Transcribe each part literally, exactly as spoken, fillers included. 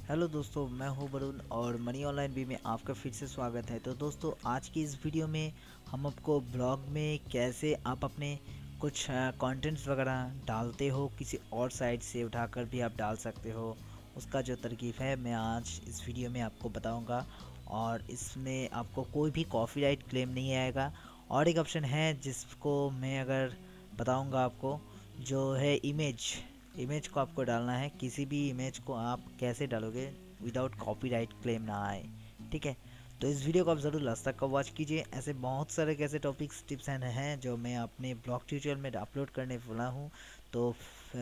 Hello दोस्तों, मैं हूं वरुण और मनी ऑनलाइन भी में आपका फिर से स्वागत है। तो दोस्तों, आज की इस वीडियो में हम आपको ब्लॉग में कैसे आप अपने कुछ कंटेंट्स वगैरह डालते हो, किसी और साइट से उठाकर भी आप डाल सकते हो, उसका जो तरकीब है मैं आज इस वीडियो में आपको बताऊंगा। और इसमें आपको कोई भी कॉपीराइट क्लेम नहीं आएगा। और एक ऑप्शन है जिसको मैं अगर बताऊंगा आपको, जो है इमेज इमेज को आपको डालना है। किसी भी इमेज को आप कैसे डालोगे विदाउट कॉपीराइट क्लेम ना आए, ठीक है। तो इस वीडियो को आप ज़रूर लास्ट तक का वॉच कीजिए। ऐसे बहुत सारे कैसे टॉपिक्स टिप्स एंड हैं जो मैं अपने ब्लॉग ट्यूटोरियल में अपलोड करने वाला हूँ। तो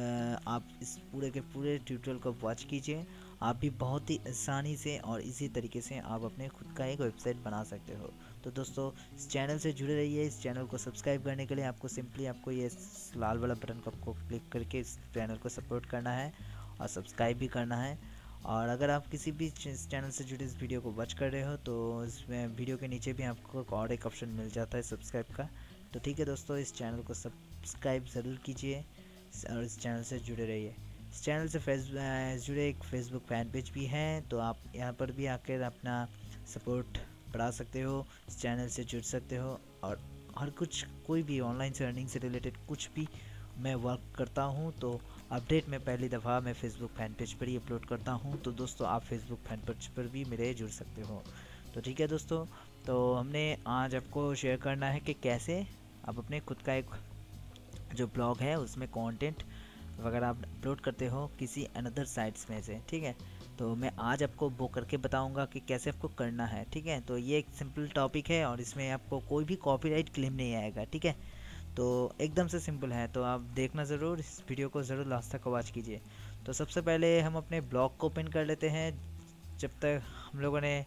आप इस पूरे के पूरे ट्यूटोरियल को वॉच कीजिए। आप भी बहुत ही आसानी से और इसी तरीके से आप अपने खुद का एक वेबसाइट बना सकते हो। तो दोस्तों, इस चैनल से जुड़े रहिए। इस चैनल को सब्सक्राइब करने के लिए आपको सिंपली आपको ये लाल वाला बटन को आपको क्लिक करके इस चैनल को सपोर्ट करना है और सब्सक्राइब भी करना है। और अगर आप किसी भी इस चैनल से जुड़े इस वीडियो को वॉच कर रहे हो तो इसमें वीडियो के नीचे भी आपको और एक ऑप्शन मिल जाता है सब्सक्राइब का। तो ठीक है दोस्तों, इस चैनल को सब्सक्राइब ज़रूर कीजिए और इस चैनल से जुड़े रहिए। इस चैनल से फेस जुड़े एक फेसबुक फैन पेज भी है, तो आप यहाँ पर भी आकर अपना सपोर्ट बढ़ा सकते हो, इस चैनल से जुड़ सकते हो। और हर कुछ कोई भी ऑनलाइन से अर्निंग से रिलेटेड कुछ भी मैं वर्क करता हूँ तो अपडेट में पहली दफ़ा मैं फेसबुक फैन पेज पर ही अपलोड करता हूँ। तो दोस्तों, आप फेसबुक फैन पेज पर भी मेरे जुड़ सकते हो। तो ठीक है दोस्तों, तो हमने आज आपको शेयर करना है कि कैसे आप अपने खुद का एक जो ब्लॉग है उसमें कंटेंट वगैरह आप अपलोड करते हो किसी अनदर साइट्स में से, ठीक है। तो मैं आज आपको वो करके बताऊंगा कि कैसे आपको करना है, ठीक है। तो ये एक सिंपल टॉपिक है और इसमें आपको कोई भी कॉपीराइट क्लेम नहीं आएगा, ठीक है। तो एकदम से सिंपल है, तो आप देखना ज़रूर, इस वीडियो को ज़रूर लास्ट तक वॉच कीजिए। तो सबसे पहले हम अपने ब्लॉग को ओपन कर लेते हैं। जब तक हम लोगों ने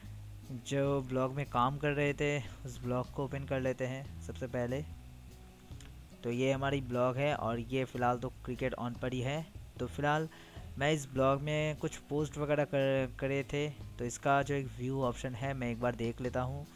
जो ब्लॉग में काम कर रहे थे उस ब्लॉग को ओपन कर लेते हैं सबसे पहले। तो ये हमारी ब्लॉग है और ये फ़िलहाल तो क्रिकेट ऑन पर ही है। तो फ़िलहाल मैं इस ब्लॉग में कुछ पोस्ट वगैरह कर करे थे, तो इसका जो एक व्यू ऑप्शन है मैं एक बार देख लेता हूँ।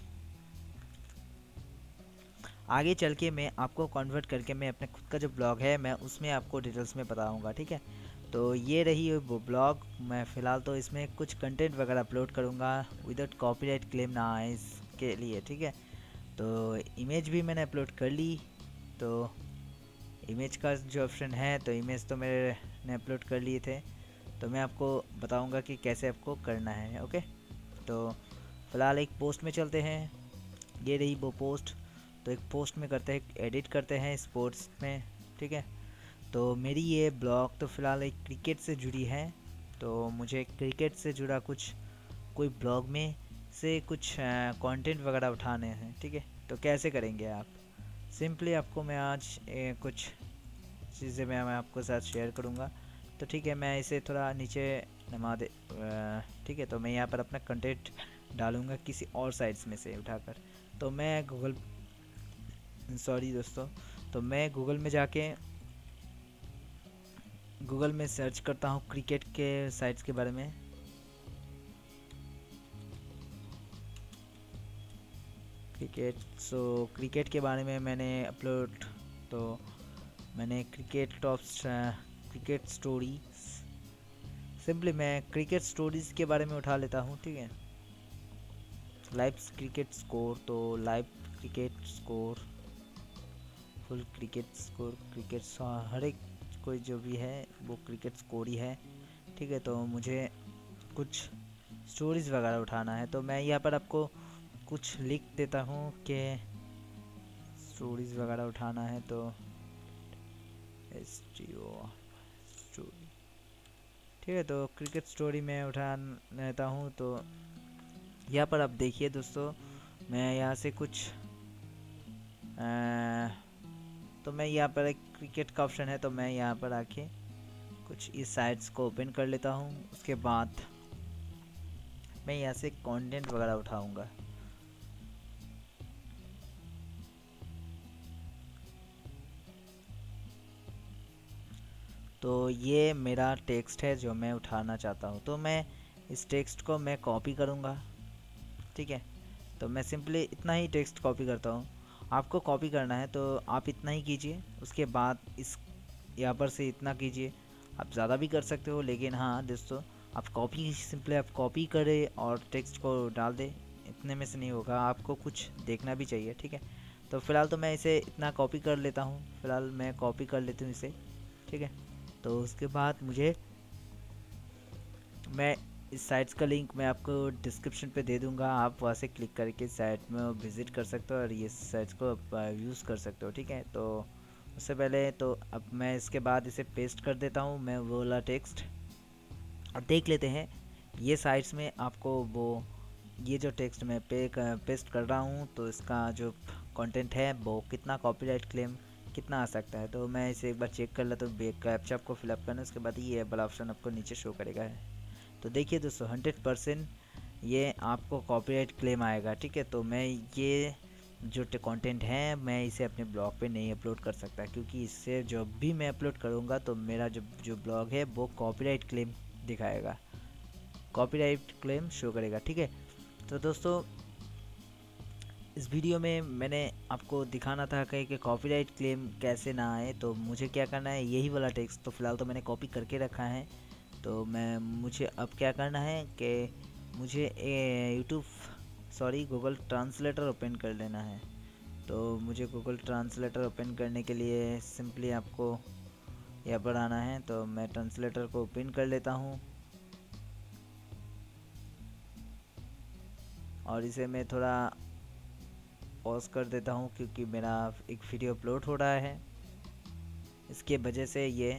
आगे चल के मैं आपको कन्वर्ट करके मैं अपने खुद का जो ब्लॉग है मैं उसमें आपको डिटेल्स में बताऊँगा, ठीक है। तो ये रही वो ब्लॉग। मैं फ़िलहाल तो इसमें कुछ कंटेंट वगैरह अपलोड करूँगा विदाउट कॉपीराइट क्लेम ना आए इसके लिए, ठीक है। तो इमेज भी मैंने अपलोड कर ली। तो इमेज का जो ऑप्शन है, तो इमेज तो मैंने अपलोड कर लिए थे। तो मैं आपको बताऊंगा कि कैसे आपको करना है, ओके। तो फ़िलहाल एक पोस्ट में चलते हैं। ये रही वो पोस्ट। तो एक पोस्ट में करते हैं, एडिट करते हैं स्पोर्ट्स में, ठीक है। तो मेरी ये ब्लॉग तो फ़िलहाल एक क्रिकेट से जुड़ी है। तो मुझे क्रिकेट से जुड़ा कुछ कोई ब्लॉग में से कुछ कंटेंट वगैरह उठाने हैं, ठीक है। तो कैसे करेंगे आप? सिंपली आपको मैं आज ए, कुछ चीज़ें मैं मैं आपको साथ शेयर करूँगा। तो ठीक है, मैं इसे थोड़ा नीचे नमा दे, ठीक है। तो मैं यहाँ पर अपना कंटेंट डालूँगा किसी और साइट्स में से उठाकर। तो मैं गूगल सॉरी दोस्तों तो मैं गूगल में जाके गूगल में सर्च करता हूँ क्रिकेट के साइट्स के बारे में। क्रिकेट सो क्रिकेट के बारे में मैंने अपलोड, तो मैंने cricket top cricket story, simply मैं क्रिकेट स्टोरीज़ के बारे में उठा लेता हूँ, ठीक है। लाइव क्रिकेट स्कोर, तो live cricket score, full cricket score, cricket हर एक कोई जो भी है वो क्रिकेट स्कोर ही है, ठीक है। तो मुझे कुछ स्टोरीज़ वगैरह उठाना है, तो मैं यहाँ पर आपको कुछ लिख देता हूँ कि स्टोरीज़ वगैरह उठाना है। तो एस टी ओ स्टोरी, ठीक है। तो क्रिकेट स्टोरी में उठा लेता हूँ। तो यहाँ पर आप देखिए दोस्तों, मैं यहाँ से कुछ आ, तो मैं यहाँ पर एक क्रिकेट का ऑप्शन है, तो मैं यहाँ पर आके कुछ इस साइट्स को ओपन कर लेता हूँ। उसके बाद मैं यहाँ से कंटेंट वगैरह उठाऊँगा। तो ये मेरा टेक्स्ट है जो मैं उठाना चाहता हूँ। तो मैं इस टेक्स्ट को मैं कॉपी करूँगा, ठीक है। तो मैं सिंपली इतना ही टेक्स्ट कॉपी करता हूँ। आपको कॉपी करना है तो आप इतना ही कीजिए। उसके बाद इस यहाँ पर से इतना कीजिए। आप ज़्यादा भी कर सकते हो, लेकिन हाँ दोस्तों, आप कॉपी सिंपली आप कॉपी करें और टेक्स्ट को डाल दें, इतने में से नहीं होगा, आपको कुछ देखना भी चाहिए, ठीक है। तो फ़िलहाल तो मैं इसे इतना कॉपी कर लेता हूँ, फ़िलहाल मैं कॉपी कर लेती हूँ इसे, ठीक है। तो उसके बाद मुझे मैं इस साइट्स का लिंक मैं आपको डिस्क्रिप्शन पे दे दूंगा, आप वहाँ से क्लिक करके साइट में विज़िट कर सकते हो और ये साइट्स को यूज़ कर सकते हो, ठीक है। तो उससे पहले तो अब मैं इसके बाद इसे पेस्ट कर देता हूँ, मैं वो वाला टेक्स्ट, और देख लेते हैं ये साइट्स में आपको वो ये जो टेक्स्ट मैं पे पेस्ट कर रहा हूँ तो इसका जो कंटेंट है वो कितना कॉपीराइट क्लेम कितना आ सकता है। तो मैं इसे एक बार चेक कर लेता हूँ, तो कैप्चा आपको फिलअप करना है, उसके बाद ये वाला ऑप्शन आपको नीचे शो करेगा। तो देखिए दोस्तों हंड्रेड परसेंट ये आपको कॉपीराइट क्लेम आएगा, ठीक है। तो मैं ये जो कंटेंट है मैं इसे अपने ब्लॉग पे नहीं अपलोड कर सकता, क्योंकि इससे जब भी मैं अपलोड करूँगा तो मेरा जो जो ब्लॉग है वो कॉपीराइट क्लेम दिखाएगा, कॉपीराइट क्लेम शो करेगा, ठीक है। तो दोस्तों इस वीडियो में मैंने आपको दिखाना था कि, कि कॉपीराइट क्लेम कैसे ना आए। तो मुझे क्या करना है, यही वाला टेक्स्ट तो फ़िलहाल तो मैंने कॉपी करके रखा है। तो मैं मुझे अब क्या करना है कि मुझे YouTube sorry Google translator open कर लेना है। तो मुझे गूगल ट्रांसलेटर ओपन करने के लिए सिंपली आपको यहाँ पर आना है। तो मैं ट्रांसलेटर को ओपन कर लेता हूँ और इसे मैं थोड़ा पॉज कर देता हूँ, क्योंकि मेरा एक वीडियो अपलोड हो रहा है, इसके वजह से ये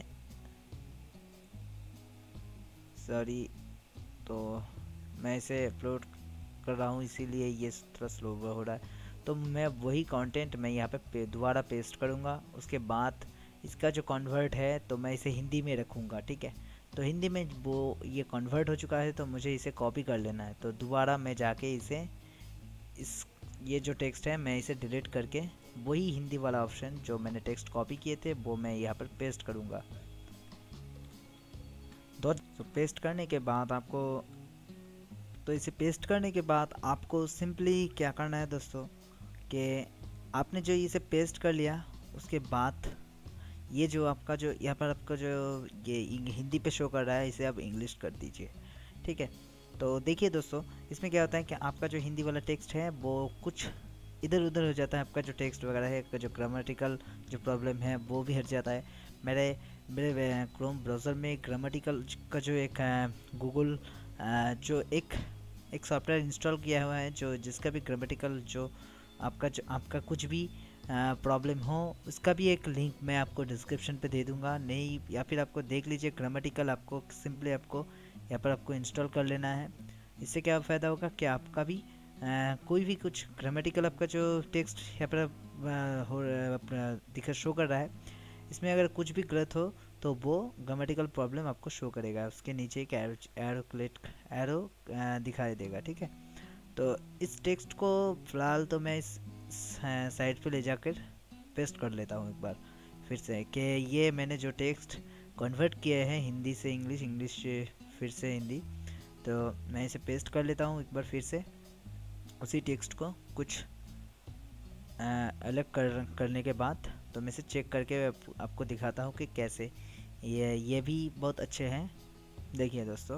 सॉरी तो मैं इसे अपलोड कर रहा हूँ, इसीलिए ये थोड़ा स्लो हो रहा है। तो मैं वही कंटेंट मैं यहाँ पे दोबारा पेस्ट करूँगा, उसके बाद इसका जो कन्वर्ट है तो मैं इसे हिंदी में रखूँगा, ठीक है। तो हिंदी में वो ये कन्वर्ट हो चुका है तो मुझे इसे कॉपी कर लेना है। तो दोबारा मैं जाके इसे इस ये जो टेक्स्ट है मैं इसे डिलीट करके वही हिंदी वाला ऑप्शन जो मैंने टेक्स्ट कॉपी किए थे वो मैं यहाँ पर पेस्ट करूँगा। तो पेस्ट करने के बाद आपको तो इसे पेस्ट करने के बाद आपको सिंपली क्या करना है दोस्तों कि आपने जो इसे पेस्ट कर लिया उसके बाद ये जो आपका जो यहाँ पर आपका जो ये हिंदी पे शो कर रहा है इसे आप इंग्लिश कर दीजिए, ठीक है। तो देखिए दोस्तों इसमें क्या होता है कि आपका जो हिंदी वाला टेक्स्ट है वो कुछ इधर उधर हो जाता है, आपका जो टेक्स्ट वगैरह है जो ग्रामेटिकल जो प्रॉब्लम है वो भी हट जाता है। मेरे मेरे क्रोम ब्राउज़र में ग्रामेटिकल का जो एक गूगल जो एक एक सॉफ्टवेयर इंस्टॉल किया हुआ है जो जिसका भी ग्रामेटिकल जो आपका जो आपका कुछ भी प्रॉब्लम हो उसका भी एक लिंक मैं आपको डिस्क्रिप्शन पे दे दूंगा, नहीं या फिर आपको देख लीजिए ग्रामेटिकल आपको सिंपली आपको यहाँ पर आपको इंस्टॉल कर लेना है। इससे क्या फ़ायदा होगा कि आपका भी आ, कोई भी कुछ ग्रामेटिकल आपका जो टेक्स्ट यहाँ पर हो दिखा शो कर रहा है इसमें अगर कुछ भी गलत हो तो वो ग्रामेटिकल प्रॉब्लम आपको शो करेगा, उसके नीचे एक एरो एरो क्लिक एरो दिखाई देगा, ठीक है। तो इस टेक्स्ट को फ़िलहाल तो मैं इस साइड पे ले जाकर पेस्ट कर लेता हूँ एक बार फिर से कि ये मैंने जो टेक्स्ट कन्वर्ट किए हैं हिंदी से इंग्लिश, इंग्लिश से फिर से हिंदी, तो मैं इसे पेस्ट कर लेता हूँ एक बार फिर से। उसी टेक्स्ट को कुछ आ, अलग कर करने के बाद तो मैं इसे चेक करके आपको दिखाता हूँ कि कैसे ये ये भी बहुत अच्छे हैं। देखिए दोस्तों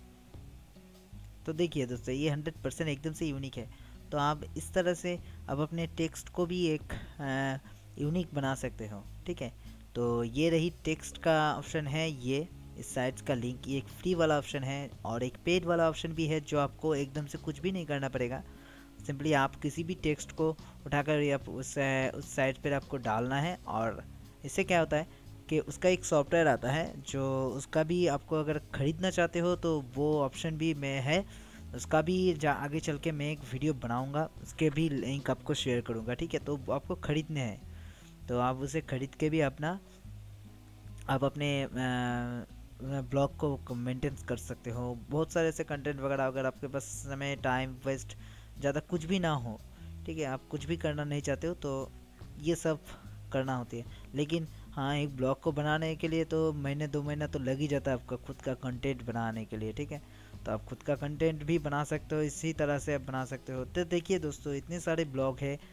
तो देखिए दोस्तों ये हंड्रेड परसेंट एकदम से यूनिक है। तो आप इस तरह से अब अपने टेक्स्ट को भी एक यूनिक बना सकते हो, ठीक है। तो ये रही टेक्स्ट का ऑप्शन है, ये इस साइट्स का लिंक, ये एक फ्री वाला ऑप्शन है और एक पेड वाला ऑप्शन भी है जो आपको एकदम से कुछ भी नहीं करना पड़ेगा, सिंपली आप किसी भी टेक्स्ट को उठाकर या उस उस साइट पर आपको डालना है। और इससे क्या होता है कि उसका एक सॉफ्टवेयर आता है जो उसका भी आपको अगर ख़रीदना चाहते हो तो वो ऑप्शन भी मैं है, उसका भी जा आगे चल के मैं एक वीडियो बनाऊंगा, उसके भी लिंक आपको शेयर करूंगा, ठीक है। तो आपको ख़रीदने हैं तो आप उसे ख़रीद के भी अपना आप अपने ब्लॉग को मेंटेन कर सकते हो। बहुत सारे ऐसे कंटेंट वगैरह अगर आपके पास समय टाइम वेस्ट ज़्यादा कुछ भी ना हो, ठीक है, आप कुछ भी करना नहीं चाहते हो तो ये सब करना होती है। लेकिन हाँ एक ब्लॉग को बनाने के लिए तो महीने दो महीना तो लग ही जाता है आपका खुद का कंटेंट बनाने के लिए, ठीक है। तो आप खुद का कंटेंट भी बना सकते हो, इसी तरह से आप बना सकते हो। तो देखिए दोस्तों इतने सारे ब्लॉग है,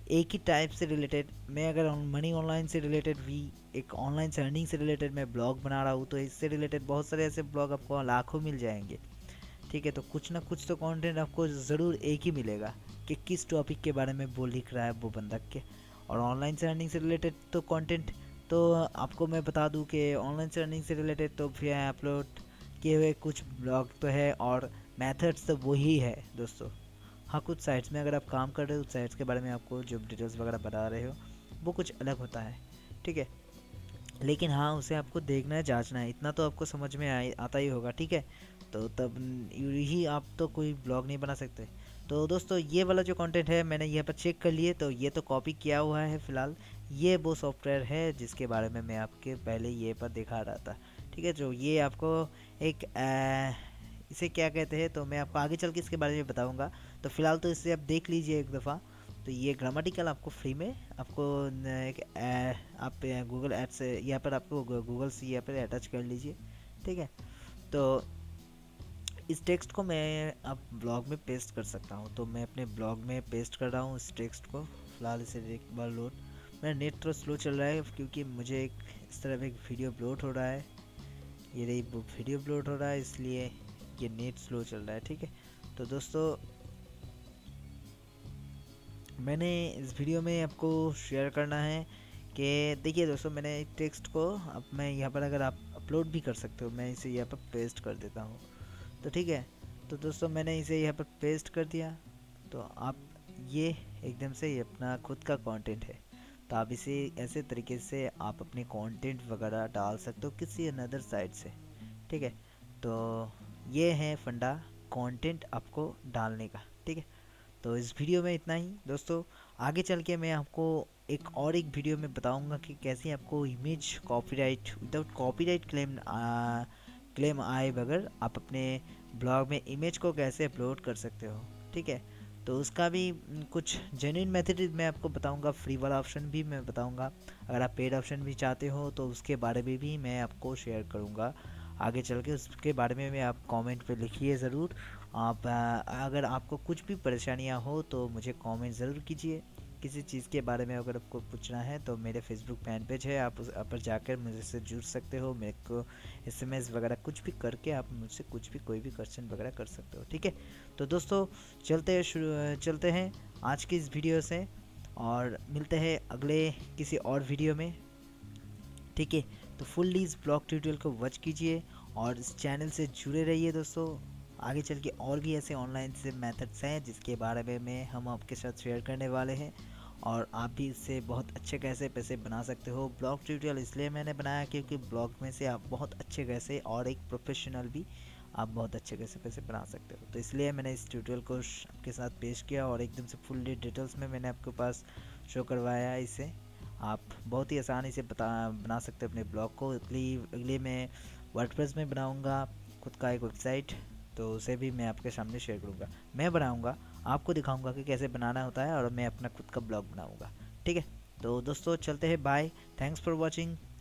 एक ही टाइप से रिलेटेड, मैं अगर मनी ऑनलाइन से रिलेटेड भी एक ऑनलाइन से अर्निंग से रिलेटेड मैं ब्लॉग बना रहा हूँ, तो इससे रिलेटेड बहुत सारे ऐसे ब्लॉग आपको लाखों मिल जाएंगे। ठीक है, तो कुछ ना कुछ तो कंटेंट आपको ज़रूर एक ही मिलेगा कि किस टॉपिक के बारे में वो लिख रहा है वो बंदा के। और ऑनलाइन से अर्निंग से रिलेटेड तो कंटेंट तो आपको मैं बता दूं कि ऑनलाइन से अर्निंग से रिलेटेड तो फिर अपलोड किए हुए कुछ ब्लॉग तो है और मेथड्स तो वही है दोस्तों। हाँ, कुछ साइट्स में अगर आप काम कर रहे हो, उस साइट्स के बारे में आपको जो डिटेल्स वगैरह बता रहे हो वो कुछ अलग होता है। ठीक है, लेकिन हाँ उसे आपको देखना है, जांचना है, इतना तो आपको समझ में आ, आता ही होगा। ठीक है, तो तब ही आप तो कोई ब्लॉग नहीं बना सकते। तो दोस्तों ये वाला जो कंटेंट है मैंने यहाँ पर चेक कर लिए, तो ये तो कॉपी किया हुआ है फ़िलहाल। ये वो सॉफ्टवेयर है जिसके बारे में मैं आपके पहले ये पर दिखा रहा था। ठीक है, जो ये आपको एक आ, इसे क्या कहते हैं, तो मैं आपको आगे चल के इसके बारे में बताऊँगा। तो फ़िलहाल तो इसे आप देख लीजिए एक दफ़ा। तो ये ग्रामेटिकल आपको फ्री में आपको एक आप गूगल एड से यहाँ पर आपको गूगल से यहाँ पर अटैच कर लीजिए। ठीक है, तो इस टेक्स्ट को मैं अब ब्लॉग में पेस्ट कर सकता हूँ। तो मैं अपने ब्लॉग में पेस्ट कर रहा हूँ इस टेक्स्ट को। फ़िलहाल इसे एक बार लोड, मेरा नेट थोड़ा स्लो चल रहा है क्योंकि मुझे एक इस तरफ एक वीडियो अपलोड हो रहा है, ये रही वो वीडियो अपलोड हो रहा है, इसलिए ये नेट स्लो चल रहा है। ठीक है, तो दोस्तों मैंने इस वीडियो में आपको शेयर करना है कि देखिए दोस्तों, मैंने टेक्स्ट को अब मैं यहाँ पर अगर आप अपलोड भी कर सकते हो, मैं इसे यहाँ पर पेस्ट कर देता हूँ। तो ठीक है, तो दोस्तों मैंने इसे यहाँ पर पेस्ट कर दिया। तो आप ये एकदम से ये अपना खुद का कंटेंट है, तो आप इसे ऐसे तरीके से आप अपने कंटेंट वगैरह डाल सकते हो किसी अनदर साइट से। ठीक है, तो ये है फंडा कंटेंट आपको डालने का। ठीक है, तो इस वीडियो में इतना ही दोस्तों। आगे चल के मैं आपको एक और एक वीडियो में बताऊंगा कि कैसे आपको image copyright without copyright claim आ, क्लेम आए बगैर आप अपने ब्लॉग में इमेज को कैसे अपलोड कर सकते हो। ठीक है, तो उसका भी कुछ जेन्युइन मेथड मैं आपको बताऊंगा, फ्री वाला ऑप्शन भी मैं बताऊंगा। अगर आप पेड ऑप्शन भी चाहते हो तो उसके बारे में भी मैं आपको शेयर करूंगा आगे चल के। उसके बारे में मैं आप कमेंट पे लिखिए ज़रूर। आप अगर आपको कुछ भी परेशानियां हो तो मुझे कमेंट ज़रूर कीजिए। किसी चीज़ के बारे में अगर आपको पूछना है तो मेरे फेसबुक फैन पेज है, आप उस पर जाकर मुझसे जुड़ सकते हो। मेरे को एसएमएस वगैरह कुछ भी करके आप मुझसे कुछ भी कोई भी क्वेश्चन वगैरह कर सकते हो। ठीक है, तो दोस्तों चलते शुरू चलते हैं आज की इस वीडियो से और मिलते हैं अगले किसी और वीडियो में। ठीक है, तो फुल्ली इस ब्लॉग ट्यूटोरियल को वॉच कीजिए और इस चैनल से जुड़े रहिए दोस्तों। आगे चल के और भी ऐसे ऑनलाइन से मेथड्स हैं जिसके बारे में हम आपके साथ शेयर करने वाले हैं और आप भी इससे बहुत अच्छे कैसे पैसे बना सकते हो। ब्लॉग ट्यूटोरियल इसलिए मैंने बनाया क्योंकि ब्लॉग में से आप बहुत अच्छे कैसे और एक प्रोफेशनल भी आप बहुत अच्छे कैसे पैसे बना सकते हो, तो इसलिए मैंने इस ट्यूटोरियल को आपके साथ पेश किया और एकदम से फुल डिटेल्स में मैंने आपके पास शो करवाया। इसे आप बहुत ही आसानी से बता बना सकते हो अपने ब्लॉग को। अगली अगले मैं वर्डप्रेस में बनाऊंगा खुद का एक वेबसाइट, तो उसे भी मैं आपके सामने शेयर करूंगा। मैं बनाऊंगा, आपको दिखाऊंगा कि कैसे बनाना होता है और मैं अपना खुद का ब्लॉग बनाऊंगा। ठीक है, तो दोस्तों चलते हैं, बाय, थैंक्स फॉर वॉचिंग।